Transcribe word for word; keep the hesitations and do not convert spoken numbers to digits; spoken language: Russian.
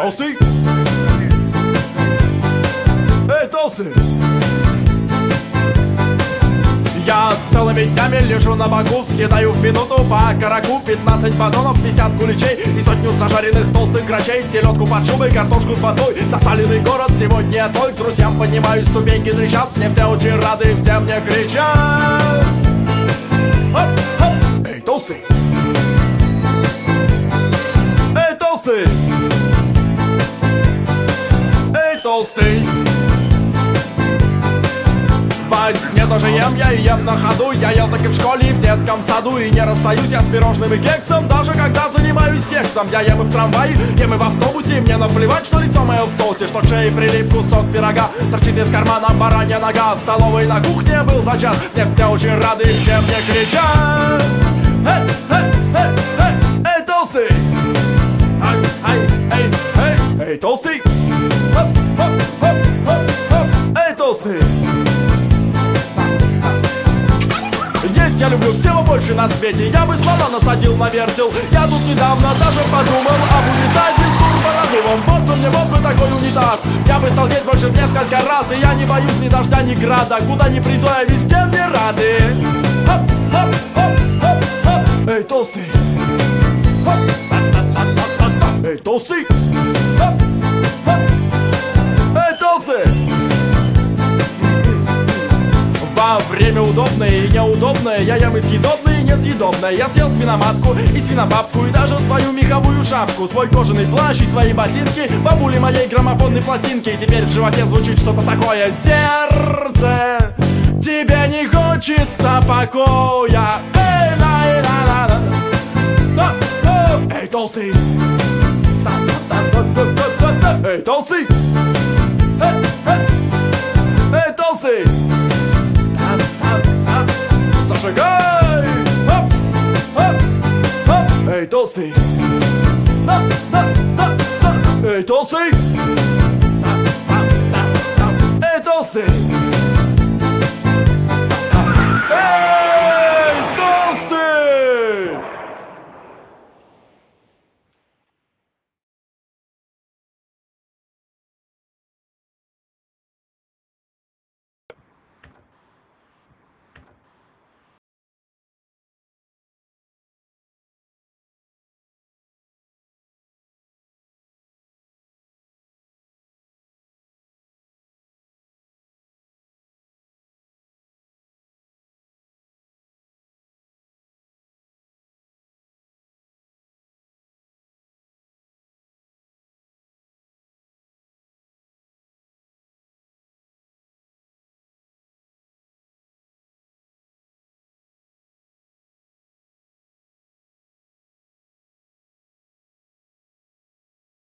толстый! Эй, толстый! Я целыми днями лежу на боку, съедаю в минуту по караку пятнадцать батонов, пятьдесят куличей и сотню зажаренных толстых грачей, селедку под шубой, картошку с водой, засаленный город сегодня твой. К друзьям поднимаюсь, ступеньки трещат, мне все очень рады, все мне кричат. Хоп, хоп. Эй, толстый! Эй, толстый! Эй, толстый! Во сне тоже ем я и ем на ходу. Я ел так и в школе, и в детском саду. И не расстаюсь я с пирожным и кексом, даже когда занимаюсь сексом. Я ем и в трамвае, ем и в автобусе. И мне наплевать, что лицо мое в соусе, что к шее прилип кусок пирога, торчит из кармана баранья нога. В столовой на кухне был зачат, мне все очень рады, и все мне кричат. Эй, эй, эй, эй, эй, толстый! Ай, ай, эй, эй, эй, толстый! Хоп, хоп, хоп, хоп, хоп. Эй, толстый! Есть я люблю всего больше на свете. Я бы слова насадил на вертел. Я тут недавно даже подумал об унитазе с турбонаддувом. Вот бы мне, вот бы такой унитаз. Я бы стал есть больше в несколько раз. И я не боюсь ни дождя, ни града. Куда ни приду, я везде мне рады. Хоп, хоп, хоп, хоп, хоп. Эй, толстый! Хоп. Эй, толстый! Хоп, хоп. Эй, толстый! Во время удобное и неудобное я ем и съедобное, и несъедобное. Я съел свиноматку и свинобабку, и даже свою меховую шапку, свой кожаный плащ и свои ботинки, бабули моей граммофонной пластинки. И теперь в животе звучит что-то такое: сердце, тебе не хочется покоя. Эй, ла, ла, ла, ла. Эй, толстый! Эй, толстый!